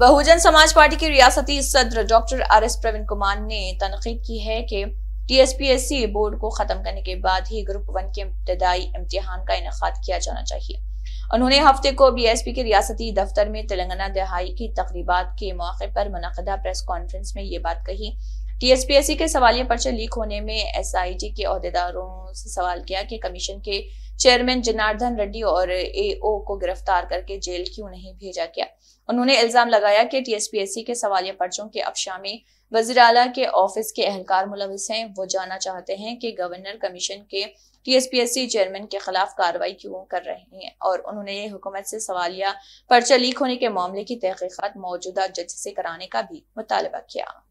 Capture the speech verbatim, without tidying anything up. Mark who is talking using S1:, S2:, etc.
S1: Bahujan Samaj party के रियासती सदर doctor R S Praveen Kumar ने तनकीद की है कि T S P S C board को खत्म करने के बाद ही ग्रुप वन के इब्तदाई इम्तिहान का इनेकाद किया जाना चाहिए। उन्होंने हफ्ते को बी एस पी के रियासती दफ्तर में तेलंगाना दहाई की तकरीबात के मौके पर मुनक़दा प्रेस कॉन्फ्रेंस में ये बात कही। T S P S C के सवालिया पर्चे लीक होने में एस आई टी के अहदेदारों से सवाल किया कि कमीशन के चेयरमैन जनार्दन रेड्डी और ए ओ को गिरफ्तार करके जेल क्यों नहीं भेजा गया। उन्होंने इल्जाम लगाया कि T S P S C के सवालिया पर्चों के अफशा में वज़ीर आला के ऑफिस के एहलकार मुलविस हैं। वो जानना चाहते हैं कि गवर्नर कमीशन के T S P S C chairman के खिलाफ कार्रवाई क्यों कर रहे हैं, और उन्होंने हुकूमत से सवालिया पर्चा लीक होने के मामले की तहकीकात मौजूदा जज से कराने का भी मुतालबा किया।